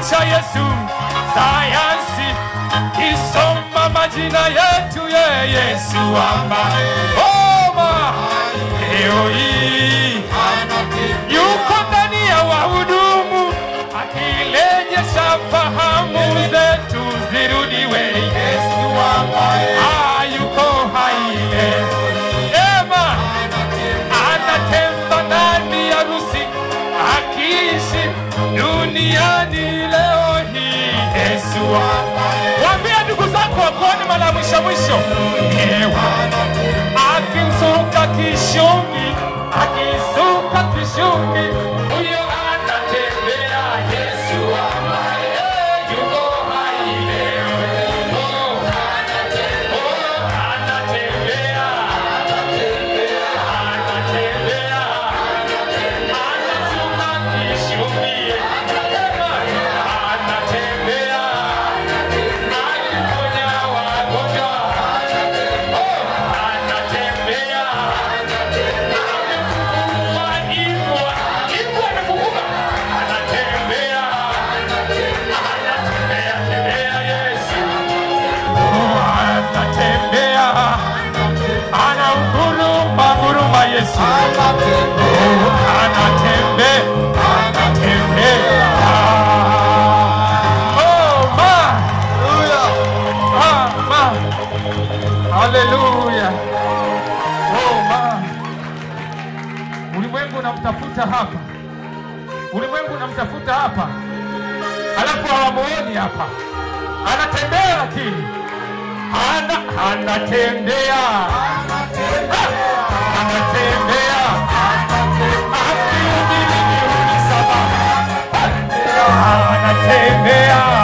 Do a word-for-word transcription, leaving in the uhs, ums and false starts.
cha Yesu, sayansi isoma majina yetu ya Yesu ambaye Oma leo hii yuko ndani ya wahudumu akirejesha fahamu zetu zirudiwe. Yesu ambaye yuko hai leo, Ema anatembea ndani ya harusi akiishi duniani leo hii. Yesu ambaye, waambie ndugu zako wakuone mara mwisho mwisho, akisuka kishungi, akisuka kishungi, huyo anatembea. Yesu ambaye yuko hai leo, oh anatembea, oh anatembea, anatembea, anatembea, anasuka kishungi, anatembea, akiponya wagonjwa, oh anatembea, amefufua Ibwa, Ibwa amefufuka, anatembea, anatembea, tembea Yesu, oh anatembea, anahuruma, huruma Yesu, oh anatembea, anatembea. Oh ma, ah ma, haleluya. Oh ma, ulimwengu unamtafuta hapa, ulimwengu unamtafuta hapa, alafu hawamuoni hapa. Anatembea lakini ana anatembea, anatembea, akihubiri mihuri saba, anatembea.